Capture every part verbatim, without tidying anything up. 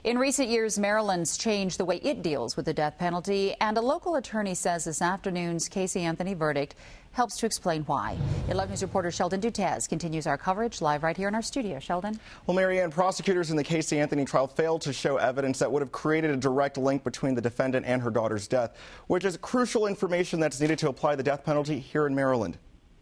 In recent years, Maryland's changed the way it deals with the death penalty, and a local attorney says this afternoon's Casey Anthony verdict helps to explain why. eleven News reporter Sheldon Dutes continues our coverage live right here in our studio. Sheldon? Well, Marianne, prosecutors in the Casey Anthony trial failed to show evidence that would have created a direct link between the defendant and her daughter's death, which is crucial information that's needed to apply the death penalty here in Maryland.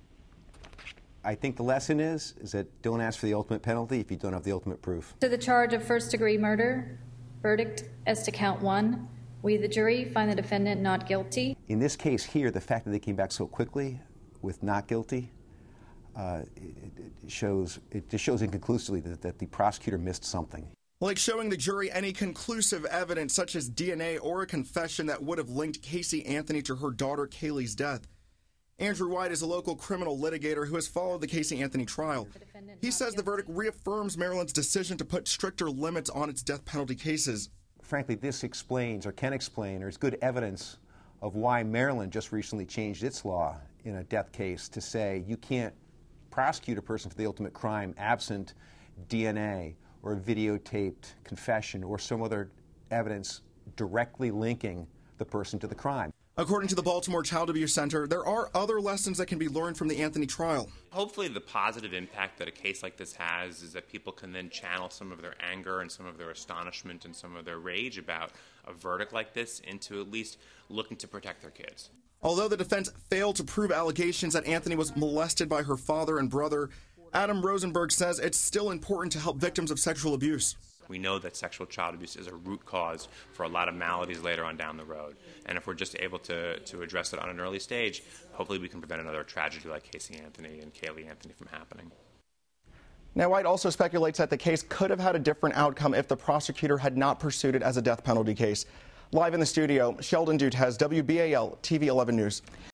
I think the lesson is, is that don't ask for the ultimate penalty if you don't have the ultimate proof. To the charge of first-degree murder, verdict as to count one. We, the jury, find the defendant not guilty. In this case here, the fact that they came back so quickly with not guilty uh, it, it shows it just shows inconclusively that, that the prosecutor missed something. Like showing the jury any conclusive evidence such as D N A or a confession that would have linked Casey Anthony to her daughter Kaylee's death. Andrew White is a local criminal litigator who has followed the Casey Anthony trial. He says the verdict reaffirms Maryland's decision to put stricter limits on its death penalty cases. Frankly, this explains or can explain or is good evidence of why Maryland just recently changed its law in a death case to say you can't prosecute a person for the ultimate crime absent D N A or a videotaped confession or some other evidence directly linking the person to the crime. According to the Baltimore Child Abuse Center, there are other lessons that can be learned from the Anthony trial. Hopefully the positive impact that a case like this has is that people can then channel some of their anger and some of their astonishment and some of their rage about a verdict like this into at least looking to protect their kids. Although the defense failed to prove allegations that Anthony was molested by her father and brother, Adam Rosenberg says it's still important to help victims of sexual abuse. We know that sexual child abuse is a root cause for a lot of maladies later on down the road. And if we're just able to, to address it on an early stage, hopefully we can prevent another tragedy like Casey Anthony and Kaylee Anthony from happening. Now, White also speculates that the case could have had a different outcome if the prosecutor had not pursued it as a death penalty case. Live in the studio, Sheldon Dutes has W B A L T V eleven News.